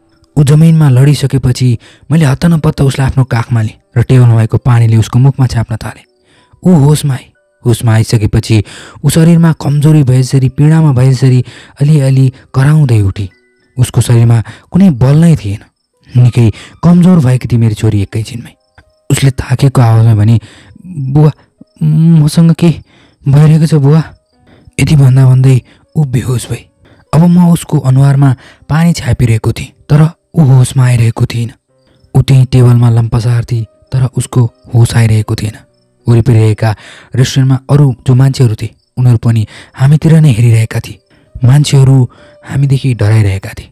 ऊ जमिनमा लडिसकेपछि मैले हत्तनपत्त उसलाई आफ्नो काखमा लिएँ र टेबलमा भएको पानीले उसको मुखमा छाप्न थालेँ। ऊ होसमा आए। होसमा आइसकेपछि ऊ शरीरमा कमजोरी भएसरी, पीडामा भएसरी अलिअलि कराउँदै उठी। उसको शरीरमा कुनै बल नै थिएन। निकै कमजोर भएकी थिए मेरो छोरी एकैछिनमै। उसले थाकेको आवाजमा भने, बुवा मसँग के भइरहेको छ बुवा। यति भन्दा भन्दै ऊ बेहोस भई। अब म उसको अनुहारमा पानी छापिरहेको थिएँ, तर ऊ होसमा आइरहेको थिएन। ऊ त्यहीँ टेबलमा लम्पसार थिए, तर उसको होस आइरहेको थिएन। वरिपरि रहेका रेस्टुरेन्टमा अरू जो मान्छेहरू थिए उनीहरू पनि हामीतिर नै हेरिरहेका थिए। मान्छेहरू हामीदेखि डराइरहेका थिए।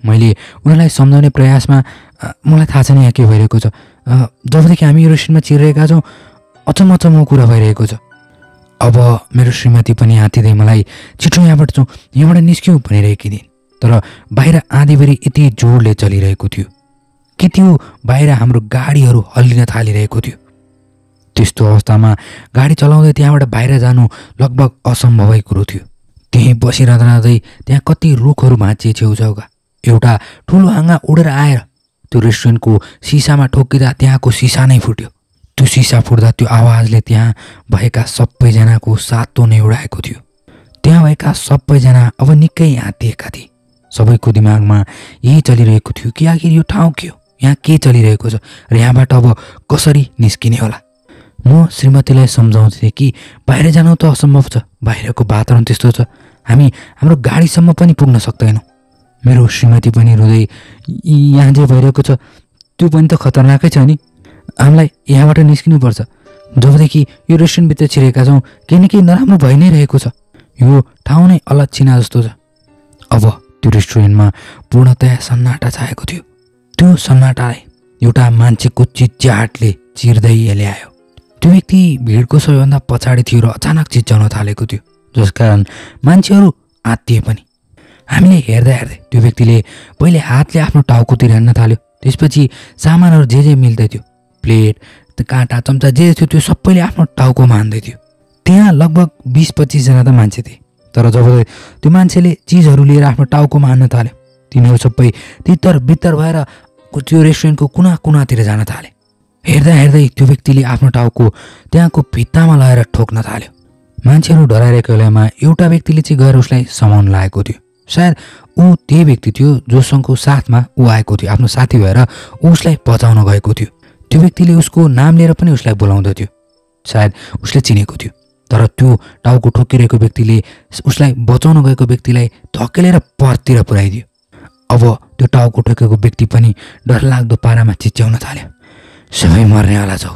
मैले उनीहरूलाई सम्झाउने प्रयासमा मलाई थाहा छैन यहाँ के भइरहेको छ। जबदेखि हामी यो रेस्टुरेन्टमा छिरिरहेका छौँ अचम्मको कुरा भइरहेको छ। अब मेरो श्रीमती पनि आँतिँदै मलाई छिटो यहाँबाट जाउँ, यहाँबाट निस्क्यौँ भनिरहेकी थिइन्। तर बाहिर आँधीबेरी यति जोडले चलिरहेको थियो कि त्यो बाहिर हाम्रो गाडीहरू हल्लिन थालिरहेको थियो। त्यस्तो अवस्थामा गाडी चलाउँदै त्यहाँबाट बाहिर जानु लगभग असम्भवै कुरो थियो। त्यहीँ बसिरहँदै त्यहाँ कति रुखहरू भाँचिए छेउछाउका। एउटा ठुलो हाँगा उडेर आएर त्यो रेस्टुरेन्टको सिसामा ठोकिँदा त्यहाँको सिसा नै फुट्यो। त्यो सिसा फुट्दा त्यो आवाजले त्यहाँ भएका सबैजनाको सातो नै उडाएको थियो। त्यहाँ भएका सबैजना अब निकै आँतिएका थिए। सबैको दिमागमा यही चलिरहेको थियो कि आखिर यो ठाउँ के हो, यहाँ के चलिरहेको छ र यहाँबाट अब कसरी निस्किने होला। म श्रीमतीलाई सम्झाउँथे कि बाहिर जानु त असम्भव छ, बाहिरको वातावरण त्यस्तो छ, हामी हाम्रो गाडीसम्म पनि पुग्न सक्दैनौँ। मेरो श्रीमती पनि रुँदै यहाँ जे भइरहेको छ त्यो पनि त खतरनाकै छ नि, हामीलाई यहाँबाट निस्किनुपर्छ। जबदेखि यो रेस्टुरेन्टभित्र छिरेका छौँ केही न केही नराम्रो भइ नै रहेको छ। यो ठाउँ नै अलक्षिना जस्तो छ। अब त्यो रेस्टुरेन्टमा पूर्णतया सन्नाटा छाएको थियो। त्यो सन्नाटालाई एउटा मान्छेको चिच्याहाटले चिर्दै ल्यायो। त्यो व्यक्ति भिडको सबैभन्दा पछाडि थियो र अचानक चिच्याउन थालेको थियो, जसकारण मान्छेहरू आत्तिए पनि। हामीले हेर्दा हेर्दै त्यो व्यक्तिले पहिले हातले आफ्नो टाउकोतिर हान्न थाल्यो। त्यसपछि सामानहरू जे मिल्दै थियो, प्लेट, काँटा, चम्चा जे थियो त्यो सबैले आफ्नो टाउकोमा हान्दै थियो। त्यहाँ लगभग 20-25 जना त मान्छे थिए। तर जब त्यो मान्छेले चिजहरू लिएर आफ्नो टाउकोमा हान्न थाल्यो तिनीहरू सबै तितर बितर भएर त्यो रेस्टुरेन्टको कुना कुनातिर जान थाले। हेर्दा हेर्दै त्यो व्यक्तिले आफ्नो टाउको त्यहाँको भित्तामा लगाएर ठोक्न थाल्यो। मान्छेहरू डराइरहेको बेलामा एउटा व्यक्तिले चाहिँ गएर उसलाई समाउन लागेको थियो। सायद ऊ त्यही व्यक्ति थियो जोसँग साथमा ऊ आएको थियो, आफ्नो साथी भएर ऊ उसलाई बचाउन गएको थियो। त्यो व्यक्तिले उसको नाम लिएर पनि उसलाई बोलाउँदथ्यो। सायद उसले चिनेको थियो। तर त्यो टाउको ठोकिरहेको व्यक्तिले उसलाई बचाउन गएको व्यक्तिलाई धकेलेर परतिर पुर्याइदियो। अब त्यो टाउको ठोकेको व्यक्ति पनि डरलाग्दो पारामा चिच्याउन थाल्यो, सबै मर्नेवाला छौ,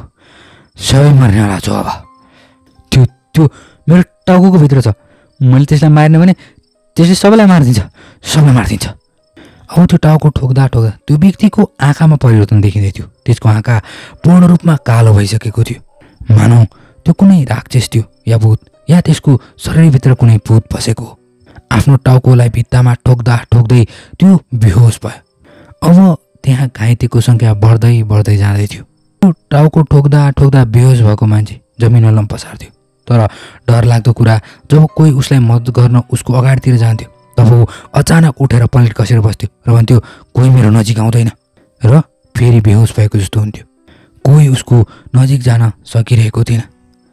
सबै मर्नेवाला छौ। अब त्यो त्यो मेरो टाउको भित्र छ, मैले त्यसलाई मार्ने भने त्यसले सबैलाई मारिदिन्छ, सबैलाई मारिदिन्छ। अब त्यो टाउको ठोक्दा ठोक्दा त्यो व्यक्तिको आँखामा परिवर्तन देखिँदै थियो। त्यसको आँखा पूर्ण रूपमा कालो भइसकेको थियो, मानौ त्यो कुनै राक्षस थियो या भूत, या त्यसको शरीरभित्र कुनै भूत फसेको हो। आफ्नो टाउकोलाई भित्तामा ठोक्दा ठोक्दै त्यो बेहोस भयो। अब त्यहाँ घाइतेको सङ्ख्या बढ्दै जाँदै थियो। त्यो टाउको ठोक्दा ठोक्दा बेहोस भएको मान्छे जमिनमा लम्पसार थियो। तर डरलाग्दो कुरा, जब कोही उसलाई मद्दत गर्न उसको अगाडितिर जान्थ्यो तब ऊ अचानक उठेर पलेट कसेर बस्थ्यो र भन्थ्यो कोही मेरो नजिक आउँदैन, र फेरि बेहोस भएको जस्तो हुन्थ्यो। कोही उसको नजिक जान सकिरहेको थिएन।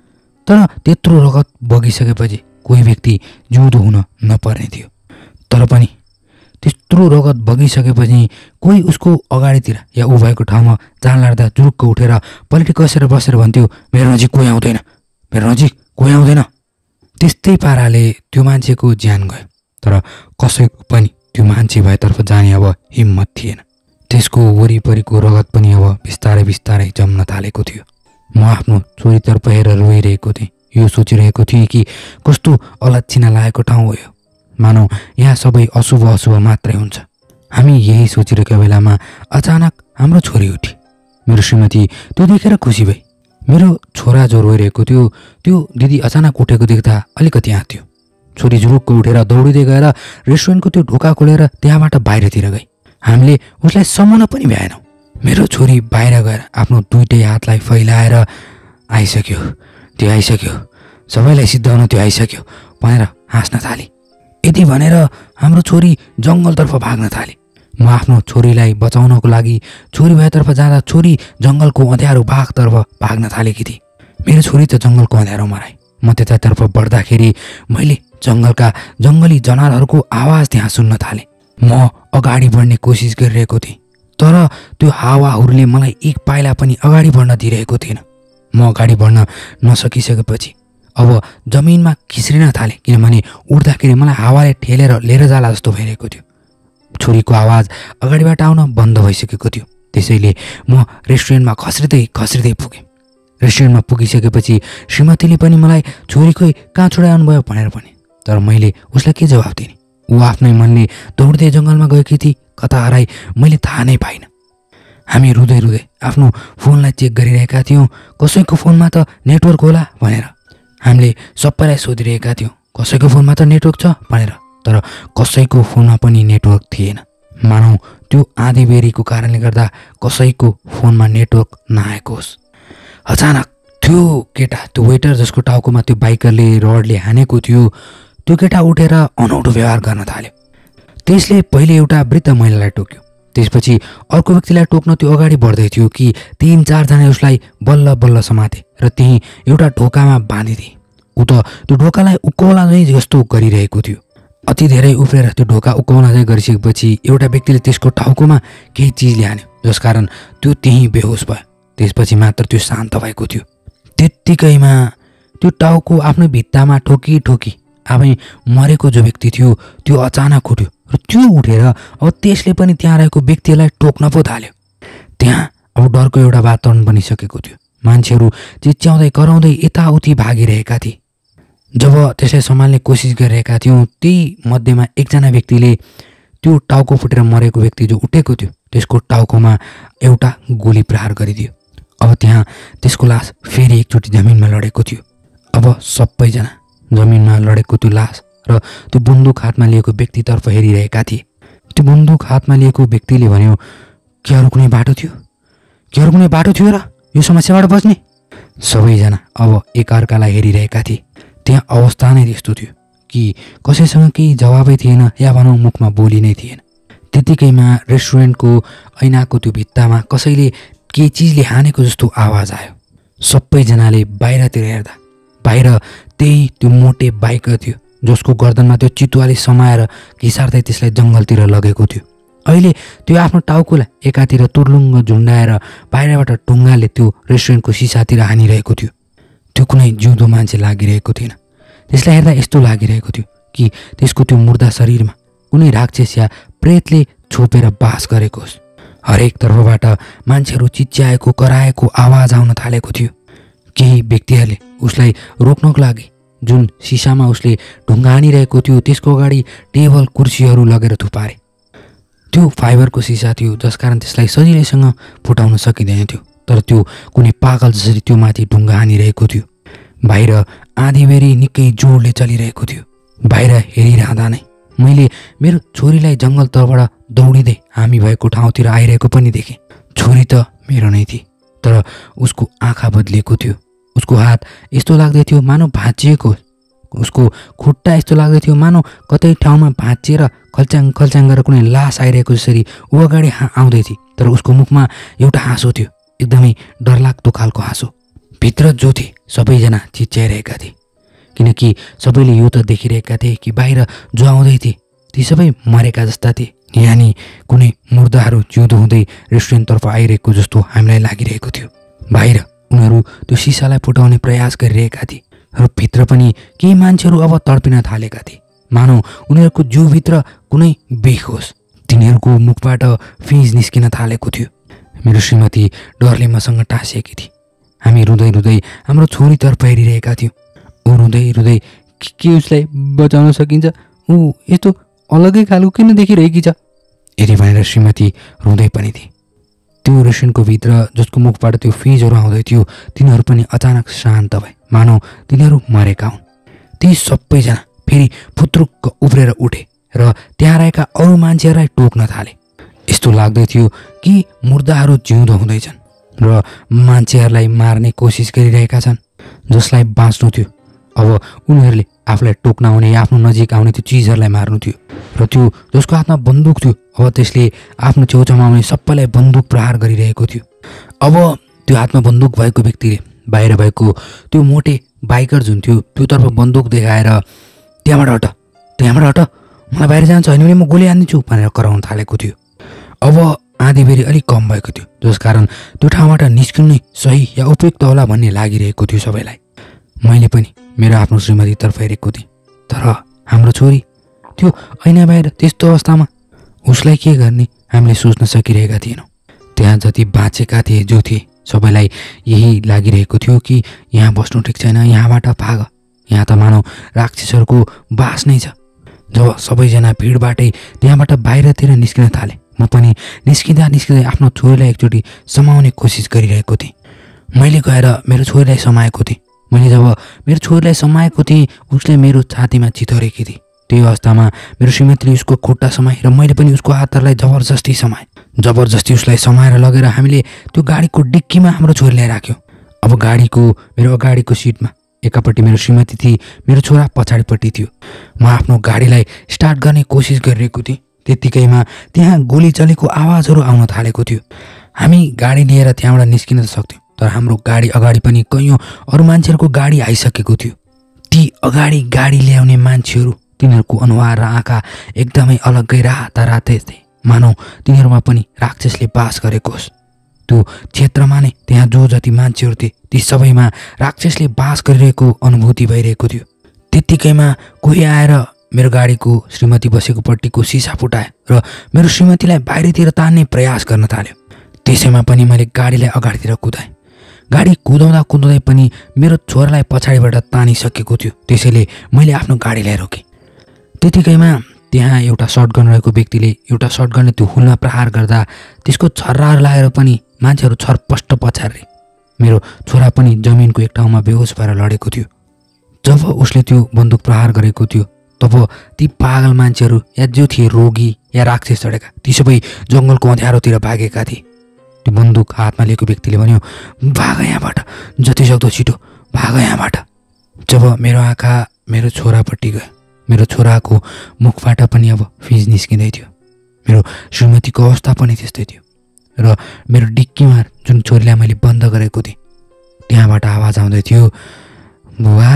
तर त्यत्रो रगत बगिसकेपछि कोही व्यक्ति जिउँदो हुन नपर्ने थियो। तर पनि त्यत्रो रगत बगिसकेपछि कोही उसको अगाडितिर या ऊ भएको ठाउँमा जान लाग्दा जुरुक्क उठेर पलेटी कसेर बसेर भन्थ्यो मेरो नजिक कोही आउँदैन, मेरो नजिक कोही आउँदैन। त्यस्तै पाराले त्यो मान्छेको ज्यान गयो। तर कसैको पनि त्यो मान्छे भएतर्फ जाने अब हिम्मत थिएन। त्यसको वरिपरिको रगत पनि अब बिस्तारै जम्न थालेको थियो। म आफ्नो छोरीतर्फ हेरेर रोइरहेको थिएँ। यो सोचिरहेको थिएँ कि कस्तो अलक्षिना लागेको ठाउँ हो यो, मानौ यहाँ सबै अशुभ मात्रै हुन्छ। हामी यही सोचिरहेको बेलामा अचानक हाम्रो छोरी उठी। मेरो श्रीमती त्यो देखेर खुसी भई। मेरो छोरा जो रोइरहेको थियो त्यो दिदी अचानक उठेको देख्दा अलिकति आँत्यो। छोरी जुरुक्क उठेर दौडिँदै गएर रेस्टुरेन्टको त्यो ढोका खोलेर त्यहाँबाट बाहिरतिर गई। हामीले उसलाई समाउन पनि भ्याएनौँ। मेरो छोरी बाहिर गएर आफ्नो दुईटै हातलाई फैलाएर आइसक्यो, त्यो आइसक्यो, सबैलाई सिद्धाउन त्यो आइसक्यो भनेर हाँस्न थाली। यति भनेर हाम्रो छोरी जङ्गलतर्फ भाग्न थाले। म आफ्नो छोरीलाई बचाउनको लागि छोरी भएतर्फ जाँदा छोरी जङ्गलको अँध्यारो भागतर्फ भाग्न थालेकी थिए। मेरो छोरी त जङ्गलको अँध्यारोमा रहे। म त्यतातर्फ बढ्दाखेरि मैले जङ्गली जनावरहरूको आवाज त्यहाँ सुन्न थालेँ। म अगाडि बढ्ने कोसिस गरिरहेको थिएँ, तर त्यो हावाहरूले मलाई एक पाइला पनि अगाडि बढ्न दिइरहेको थिएन। म अगाडि बढ्न नसकिसकेपछि अब जमिनमा खिस्रिन थालेँ, किनभने उड्दाखेरि मलाई हावाले ठेलेर लिएर जाला जस्तो भइरहेको थियो। छोरीको आवाज अगाडिबाट आउन बन्द भइसकेको थियो। त्यसैले म रेस्टुरेन्टमा खस्रिँदै पुगेँ। रेस्टुरेन्टमा पुगिसकेपछि श्रीमतीले पनि मलाई छोरी खोइ कहाँ छोडाउनु भयो भनेर भने। तर मैले उसलाई के जवाफ दिने? ऊ आफ्नै मनले दौड्दै जङ्गलमा गएकी थिए, कता हराई मैले थाहा नै पाइनँ। हामी रुँदै रुँदै आफ्नो फोनलाई चेक गरिरहेका थियौँ, कसैको फोनमा त नेटवर्क होला भनेर। हामीले सबैलाई सोधिरहेका थियौँ कसैको फोनमा त नेटवर्क छ भनेर, तर कसैको फोनमा पनि नेटवर्क थिएन। मानौ त्यो आँधी बेरीको कारणले गर्दा कसैको फोनमा नेटवर्क नआएको होस्। अचानक त्यो केटा, त्यो वेटर जसको टाउकोमा त्यो बाइकरले रडले हानेको थियो, त्यो केटा उठेर अनौठो व्यवहार गर्न थाल्यो। त्यसले पहिले एउटा वृद्ध महिलालाई टोक्यो, त्यसपछि अर्को व्यक्तिलाई टोक्न त्यो अगाडि बढ्दै थियो कि 3-4 जना उसलाई बल्ल बल्ल समाते र त्यहीँ एउटा ढोकामा बाँधिदिए। ऊ त त्यो ढोकालाई उक्काउला जस्तो गरिरहेको थियो। अति धेरै उफ्रेर त्यो ढोका उक्काउन चाहिँ गरिसकेपछि एउटा व्यक्तिले त्यसको टाउकोमा केही चिजले हान्यो, जसकारण त्यो त्यहीँ बेहोस भयो। त्यसपछि मात्र त्यो शान्त भएको थियो। त्यत्तिकैमा त्यो टाउको आफ्नो भित्तामा ठोकी ठोकी आफै मरेको जो व्यक्ति थियो त्यो अचानक उठ्यो र त्यो उठेर अब त्यसले पनि त्यहाँ रहेको व्यक्तिलाई टोक्न पो थाल्यो। त्यहाँ अब डरको एउटा वातावरण बनिसकेको थियो। मान्छेहरू चिच्याउँदै कराउँदै यताउति भागिरहेका थिए। जब त्यसलाई सम्हाल्ने कोसिस गरिरहेका थियौँ, त्यही मध्येमा एकजना व्यक्तिले त्यो टाउको फुटेर मरेको व्यक्ति जो उठेको थियो त्यसको टाउकोमा एउटा गोली प्रहार गरिदियो। अब त्यहाँ त्यसको लास फेरि एकचोटि जमिनमा लडेको थियो। अब सबैजना जमिनमा लडेको त्यो लास र त्यो बन्दुक हातमा लिएको व्यक्तितर्फ हेरिरहेका थिए। त्यो बन्दुक हातमा लिएको व्यक्तिले भन्यो, के अरू कुनै बाटो थियो? के अरू कुनै बाटो थियो र यो समस्याबाट बच्ने? सबैजना अब एकअर्कालाई हेरिरहेका थिए। त्यहाँ अवस्था नै त्यस्तो थियो कि कसैसँग केही जवाबै थिएन, या भनौँ मुखमा बोली नै थिएन। त्यतिकैमा रेस्टुरेन्टको ऐनाको त्यो भित्तामा कसैले केही चिजले हानेको जस्तो आवाज आयो। सबैजनाले बाहिरतिर हेर्दा बाहिर त्यही त्यो मोटे बाइकर थियो जसको गर्दनमा त्यो चितुवाले समाएर घिसार्दै त्यसलाई जङ्गलतिर लगेको थियो। अहिले त्यो आफ्नो टाउकोलाई एकातिर तुर्लुङ्ग झुन्डाएर बाहिरबाट ढुङ्गाले त्यो रेस्टुरेन्टको सिसातिर हानिरहेको थियो। त्यो कुनै जिउँदो मान्छे लागिरहेको थिएन। त्यसलाई हेर्दा यस्तो लागिरहेको थियो कि त्यसको त्यो मुर्दा शरीरमा कुनै राक्षस या प्रेतले छोपेर बास गरेको होस्। हरेक तर्फबाट मान्छेहरू चिच्याएको कराएको आवाज आउन थालेको थियो। केही व्यक्तिहरूले उसलाई रोक्नको लागि जुन सिसामा उसले ढुङ्गा हानिरहेको थियो त्यसको अगाडि टेबल कुर्सीहरू लगेर थुपारे। त्यो फाइबरको सिसा थियो जसकारण त्यसलाई सजिलैसँग फुटाउन सकिँदैन थियो, तर त्यो कुनै पागल जसरी त्यो माथि ढुङ्गा हानिरहेको थियो। बाहिर आँधीबेरी निकै जोडले चलिरहेको थियो। बाहिर हेरिरहँदा नै मैले मेरो छोरीलाई जङ्गलतर्फबाट दौडिँदै हामी भएको ठाउँतिर आइरहेको पनि देखेँ। छोरी त मेरो नै थिए, तर उसको आँखा बदलिएको थियो। उसको हात यस्तो लाग्दै थियो मानव भाँचिएको, उसको खुट्टा यस्तो लाग्दै थियो मानव कतै ठाउँमा भाँचिएर खल्च्याङ खल्च्याङ गरेर कुनै लास आइरहेको जसरी ऊ अगाडि आउँदै थिए। तर उसको मुखमा एउटा हाँसो थियो, एकदमै डरलाग्दो खालको हाँसो। भित्र जो थिए सबैजना चिच्याइरहेका थिए, किनकि सबैले यो त देखिरहेका थिए कि बाहिर जो आउँदै थिए ती सबै मरेका जस्ता थिए, यानि कुनै मुर्दाहरू जिउँदो हुँदै रेस्टुरेन्टतर्फ आइरहेको जस्तो हामीलाई लागिरहेको थियो। बाहिर उनीहरू त्यो सिसालाई फुटाउने प्रयास गरिरहेका थिए र भित्र पनि केही मान्छेहरू अब तडपिन थालेका थिए, मानौ उनीहरूको जिउभित्र कुनै बेख होस्। तिनीहरूको मुखबाट फिँज निस्किन थालेको थियो। मेरो श्रीमती डरले मसँग टाँसिएकी थिए। हामी रुँदै रुँदै हाम्रो छोरीतर्फ हेरिरहेका थियौँ। ऊ रुँदै रुँदै के उसलाई बचाउन सकिन्छ, ऊ यस्तो अलग्गै खालको किन देखिरहेकी छ यति भनेर श्रीमती रुँदै पनि थिए। त्यो रेस्टुरेन्टको भित्र जसको मुखबाट त्यो फिजहरू आउँदै थियो तिनीहरू पनि अचानक शान्त भए, मानौ तिनीहरू मरेका हुन्। ती सबैजना फेरि फुत्रुक्क उफ्रेर उठे र त्यहाँ रहेका अरू मान्छेहरूलाई टोक्न थाले। यस्तो लाग्दै थियो कि मुर्दाहरू जिउँदो हुँदैछन् र मान्छेहरूलाई मार्ने कोसिस गरिरहेका छन्। जसलाई बाँच्नु थियो अब उनीहरूले आफूलाई टोक्न आउने, आफ्नो नजिक आउने त्यो चिजहरूलाई मार्नु थियो। र त्यो जसको हातमा बन्दुक थियो अब त्यसले आफ्नो छेउछाउमा आउने सबैलाई बन्दुक प्रहार गरिरहेको थियो। अब त्यो हातमा बन्दुक भएको व्यक्तिले बाहिर भएको त्यो मोटे बाइकर जुन थियो त्योतर्फ बन्दुक देखाएर त्यहाँबाट हट, त्यहाँबाट हट, मलाई बाहिर जान्छ होइन भने म गोली हानिदिन्छु भनेर कराउन थालेको थियो। अब आँधीबेरी अलिक कम भएको थियो जसकारण त्यो ठाउँबाट निस्किनु सही या उपयुक्त होला भन्ने लागिरहेको थियो सबैलाई। मैले पनि मेरो आफ्नो श्रीमतीतर्फ हेरेको थिएँ, तर हाम्रो छोरी त्यो ऐना बाहिर त्यस्तो अवस्थामा, उसलाई के गर्ने हामीले सोच्न सकिरहेका थिएनौँ। त्यहाँ जति बाँचेका थिए जो थिए सबैलाई यही लागिरहेको थियो कि यहाँ बस्नु ठिक छैन, यहाँबाट भाग, यहाँ त मानौ राक्षसहरूको बास नै छ। जब सबैजना भिडबाटै त्यहाँबाट बाहिरतिर निस्किन थाले म पनि निस्किँदा आफ्नो छोरीलाई एकचोटि समाउने कोसिस गरिरहेको थिएँ। मैले गएर मेरो छोरीलाई समाएको थिएँ। मैले जब मेरो छोरीलाई समाएको थिएँ उसले मेरो छातीमा चितरेकी थिए। त्यही अवस्थामा मेरो श्रीमतीले उसको खुट्टा समाए र मैले पनि उसको हातलाई जबरजस्ती समाएँ। जबरजस्ती उसलाई समाएर लगेर हामीले त्यो गाडीको डिक्कीमा हाम्रो छोरीलाई राख्यौँ। अब मेरो अगाडिको सिटमा एकापट्टि मेरो श्रीमती थिए, मेरो छोरा पछाडिपट्टि थियो। म आफ्नो गाडीलाई स्टार्ट गर्ने कोसिस गरिरहेको थिएँ। त्यत्तिकैमा त्यहाँ गोली चलेको आवाजहरू आउन थालेको थियो। हामी गाडी लिएर त्यहाँबाट निस्किन त सक्थ्यौँ, तर हाम्रो गाडी अगाडि पनि कैयौँ अरू मान्छेहरूको गाडी आइसकेको थियो। ती अगाडि गाडी ल्याउने मान्छेहरू, तिनीहरूको अनुहार र आँखा एकदमै अलग्गै रातै थिए, मानौ तिनीहरूमा पनि राक्षसले बास गरेको होस्। त्यो क्षेत्रमा नै त्यहाँ जो जति मान्छेहरू थिए ती सबैमा राक्षसले बास गरिरहेको अनुभूति भइरहेको थियो। त्यत्तिकैमा कोही आएर मेरो गाडीको श्रीमती बसेको पट्टिको सिसा फुटायो र मेरो श्रीमतीलाई बाहिरतिर तान्ने प्रयास गर्न थाल्यो। त्यसैमा पनि मैले गाडीलाई अगाडितिर कुदाएँ। गाडी कुदाउँदै पनि मेरो छोरालाई पछाडिबाट तानिसकेको थियो। त्यसैले मैले आफ्नो गाडीलाई रोकेँ। त्यतिकैमा त्यहाँ एउटा सर्टगन रहेको व्यक्तिले एउटा सर्टगनले त्यो हुलमा प्रहार गर्दा त्यसको छर्राहरू लागेर पनि मान्छेहरू छरपष्ट पछारे। मेरो छोरा पनि जमिनको एक ठाउँमा बेहोस भएर लडेको थियो। जब उसले त्यो बन्दुक प्रहार गरेको थियो तब ती पागल मान्छेहरू या जो थिए रोगी या राक्षस चढेका ती सबै जङ्गलको अँध्यारोतिर भागेका थिए। त्यो बन्दुक हातमा लिएको व्यक्तिले भन्यो, भाग यहाँबाट, जतिसक्दो छिटो भाग यहाँबाट। जब मेरो आँखा मेरो छोरापट्टि गयो, मेरो छोराको मुखबाट पनि अब फिज निस्किँदै थियो। मेरो श्रीमतीको अवस्था पनि त्यस्तै थियो र मेरो डिक्कीमा जुन छोरीलाई मैले बन्द गरेको थिएँ त्यहाँबाट आवाज आउँदै थियो, बुवा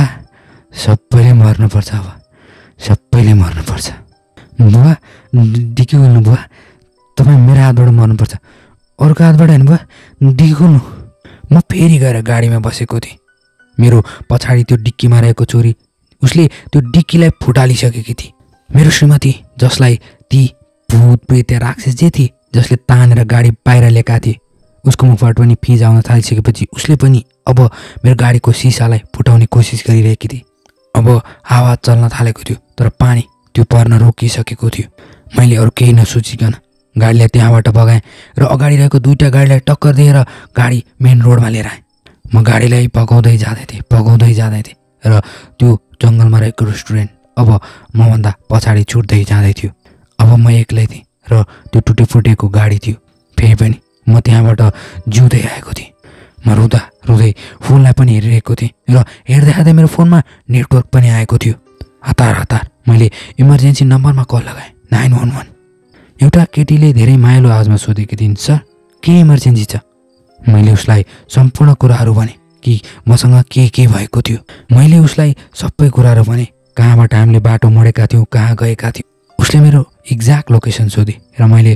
सबैले मर्नुपर्छ, अब सबैले मर्नुपर्छ। बुवा डिक्की खोल्नु, बुवा तपाईँ मेरो हातबाट मर्नुपर्छ, अर्को हातबाट होइन बुवा, डिक्की खोल्नु। म फेरि गएर गाडीमा बसेको थिएँ। मेरो पछाडि त्यो डिक्कीमा रहेको छोरी, उसले त्यो डिक्कीलाई फुटालिसकेकी थिए। मेरो श्रीमती जसलाई ती भूत प्रेत या राक्षस जे थिए जसले तानेर गाडी बाहिर ल्याएका थिए उसको मुखबाट पनि फिज आउन थालिसकेपछि उसले पनि अब मेरो गाडीको सिसालाई फुटाउने कोसिस गरिरहेकी थिए। अब हावा चल्न थालेको थियो तर पानी त्यो पर्न रोकिसकेको थियो। मैले अरू केही नसोचिकन गाडीलाई त्यहाँबाट भगाएँ र अगाडि रहेको दुईवटा गाडीलाई टक्कर दिएर गाडी मेन रोडमा लिएर आएँ। म गाडीलाई भगाउँदै जाँदै थिएँ र त्यो जङ्गलमा रहेको रेस्टुरेन्ट अब मभन्दा पछाडि छुट्दै जाँदै थियो। अब म एक्लै थिएँ र त्यो टुटे फुटेको गाडी थियो। फेरि पनि म त्यहाँबाट जिउँदै आएको थिएँ। म रुँदै फोनलाई पनि हेरिरहेको थिएँ र हेर्दै मेरो फोनमा नेटवर्क पनि आएको थियो। हतार मैले इमर्जेन्सी नम्बरमा कल लगाएँ, 911। एउटा केटीले धेरै मायालु आवाजमा सोधेकी थिइन्, सर के इमर्जेन्सी छ? मैले उसलाई सम्पूर्ण कुराहरू भने कि मसँग के भएको थियो। मैले उसलाई सबै कुराहरू भने, कहाँबाट हामीले बाटो मोडेका थियौँ, कहाँ गएका थियौँ। उसले मेरो एक्ज्याक्ट लोकेसन सोधे र मैले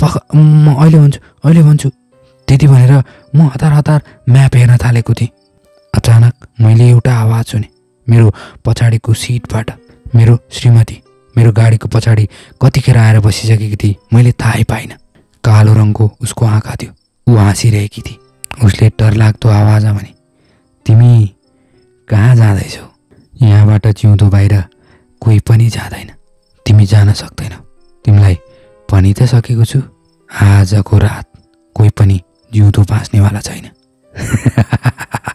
म अहिले भन्छु त्यति भनेर म हतार म्याप हेर्न थालेको थिएँ। अचानक मैले एउटा आवाज सुने। मेरो पछाडिको सिटबाट मेरो श्रीमती मेरो गाडीको पछाडि कतिखेर आएर बसिसकेकी थिए मैले थाहै पाइनँ। कालो रङको उसको आँखा थियो। ऊ हाँसिरहेकी थिए। उसले डरलाग्दो आवाजमा भने, तिमी कहाँ जाँदैछौ? यहाँबाट जिउँदो बाहिर कोही पनि जाँदैन, तिमी जान सक्दैनौ। तिमीलाई भनि त सकेको छु, आजको रात कोही पनि जिउँदो बाँच्नेवाला छैन।